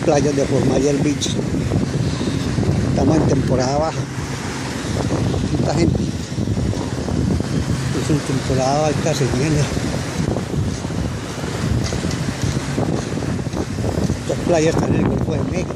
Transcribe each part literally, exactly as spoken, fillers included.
playas de Fort Myers Beach. Estamos en temporada baja. Mucha gente. Es en temporada alta, se viene. Estas playas están en el Golfo de México.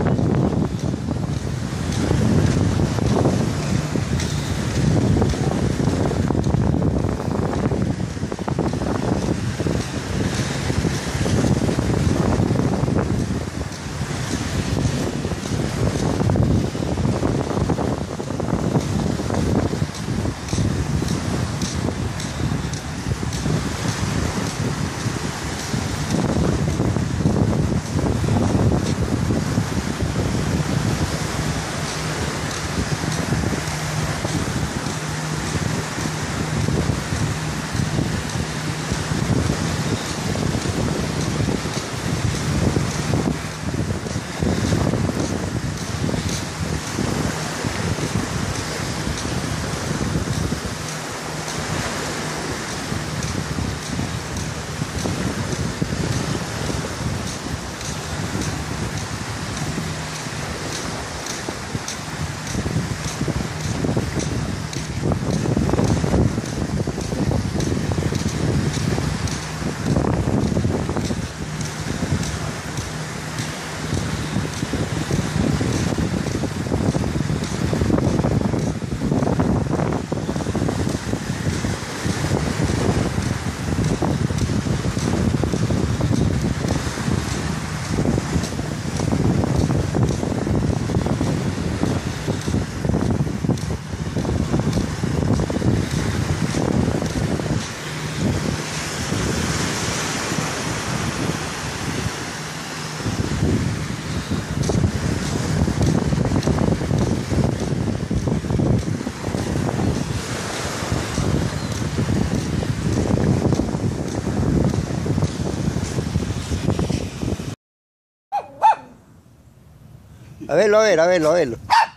A verlo, a ver, a verlo, a verlo.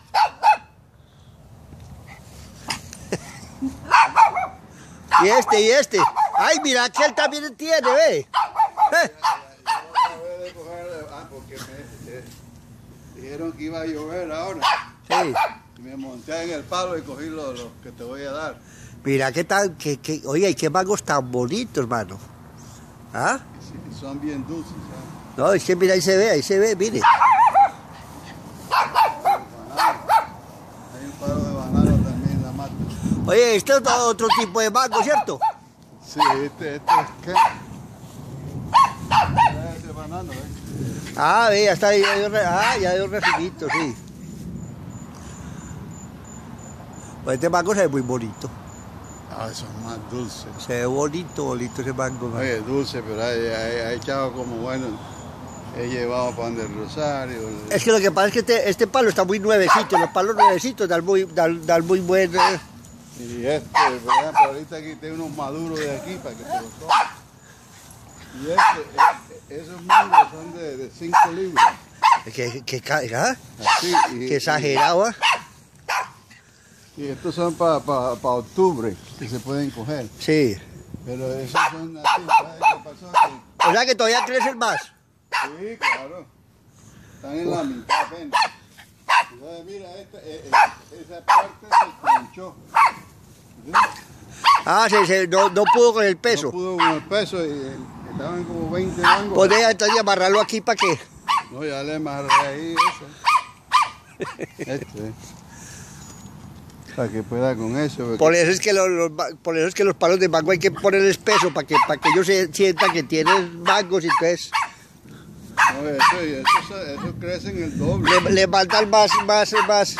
Y este, y este. Ay, mira que él también tiene, ve. Ah, porque me dijeron que iba a llover ahora. Sí. Y me monté en el palo y cogí los lo que te voy a dar. Mira qué tal, que, que, oye, y qué mangos tan bonitos, hermano. ¿Ah? Sí, son bien dulces. ¿eh? No, es que mira, ahí se ve, ahí se ve, mire. Hay un palo de banano también en la mata. Oye, este es otro tipo de mango, ¿cierto? Sí, este, este es qué. Este banano, ¿eh? Ah, ve, ya está ahí, ya dio, ah, ya dio un recibito, sí. Pues este mango se ve muy bonito. Ah, son más dulces. Se ve bonito, bonito ese mango. Man. Oye, dulce, pero hay, hay, hay echado como bueno. He llevado pan del Rosario. Es que lo que pasa es que este, este palo está muy nuevecito, los palos nuevecitos dan muy, dan, dan muy buen... Eh. Y este, por ejemplo, ahorita aquí tengo unos maduros de aquí para que te los tomes. Y este, esos mangos son de cinco libras. Que, que, que, ¿ah? Así, y, Qué exagerado, ¿ah? Y, y estos son para pa, pa octubre, que se pueden coger. Sí. Pero esos son así, ¿sabes qué pasó? O sea que todavía crecen más. Sí, claro. Están en la mitad apenas. Entonces, mira, esta, eh, eh, esa parte se tronchó. ¿Sí? Ah, se, se, no, no pudo con el peso. No pudo con el peso y eh, estaban como veinte mangos. Podría entonces amarrarlo aquí para qué. No, ya le amarré ahí eso. Este. Para que pueda con eso. Porque... Por eso es que los, los, por eso es que los palos de mango hay que ponerles peso para que, para que ellos se sientan que tienen mangos y entonces... No, eso, eso, eso crece en el doble. Le, le faltan más, más, más.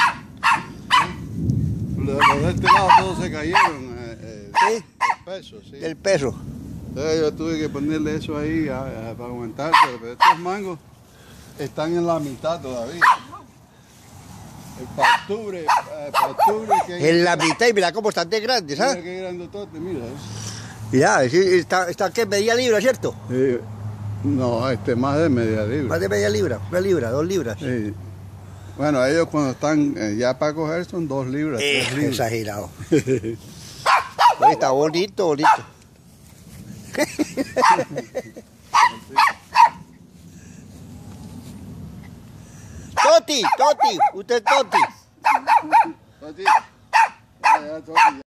Los, los de este lado todos se cayeron. Eh, eh, ¿Sí? El peso, sí. El peso. Entonces yo tuve que ponerle eso ahí a, a, para aumentarse, pero estos mangos están en la mitad todavía. El para octubre, eh, para octubre que En la mitad y mira cómo están de grandes, mira ¿sabes? qué grandotote, mira. Mira, sí, está, está que media libra, ¿cierto? Eh, no, este más de media libra. Más de media libra, una libra, dos libras. Sí. Bueno, ellos cuando están eh, ya para coger son dos libras, Eh, tres libras. exagerado. Oye, está bonito, bonito. Toti, Toti, usted es Toti. Toti. Ya, ya, Toti.